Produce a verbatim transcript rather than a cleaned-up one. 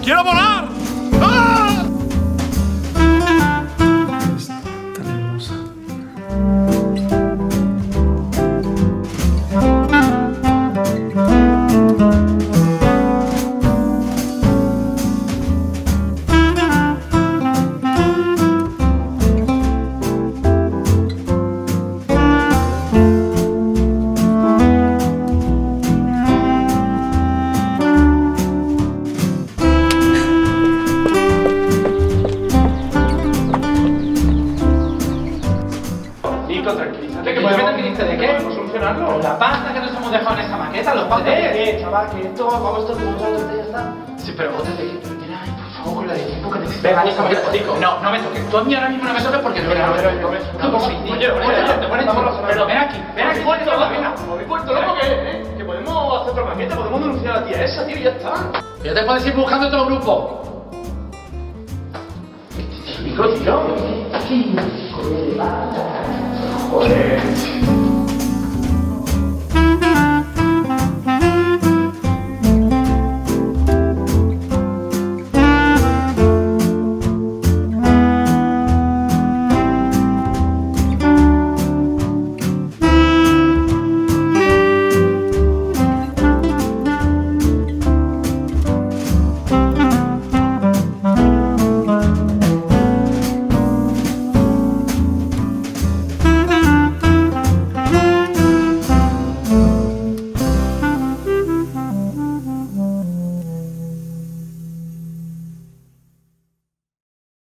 ¡Quiero volar! ¡Ah! Es tan hermosa. Tranquilízate, que podemos tranquilizarte de qué? ¿Podemos solucionarlo? La pasta que nos hemos dejado en esa maqueta, los C Ds. Chaval, que esto, vamos, esto que nos ya está. Sí, pero otra de que mira, ay, por favor, con la de tiempo que te... Venga, esta maqueta, chico. No, no me toques. Tú a mí ahora mismo no me toques porque... Pero, pero, pero, pero, ven aquí, ven aquí. ¿Me habéis vuelto loco que, eh? Que podemos hacer otra maqueta, podemos denunciar a la tía esa, tío, y ya está. Ya te puedes ir buscando otro grupo. Tío, tío. Joder.